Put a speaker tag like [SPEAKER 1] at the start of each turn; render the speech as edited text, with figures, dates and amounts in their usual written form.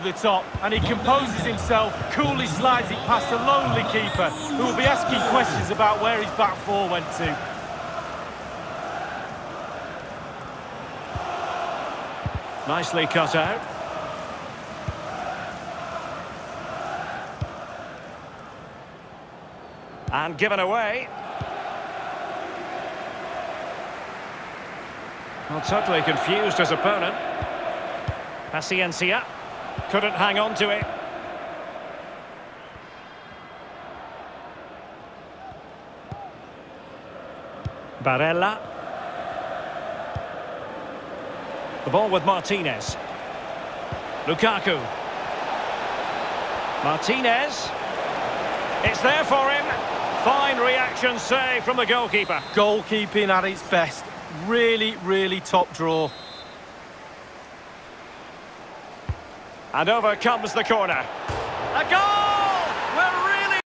[SPEAKER 1] the top, and he composes himself, coolly slides it past a lonely keeper, who will be asking questions about where his back four went to.
[SPEAKER 2] Nicely cut out. And given away. Well, totally confused his opponent. Paciencia. Couldn't hang on to it. Barella. The ball with Martinez. Lukaku. Martinez. It's there for him. Fine reaction save from the goalkeeper.
[SPEAKER 1] Goalkeeping at its best. Really, really top draw.
[SPEAKER 2] And over comes the corner. A goal!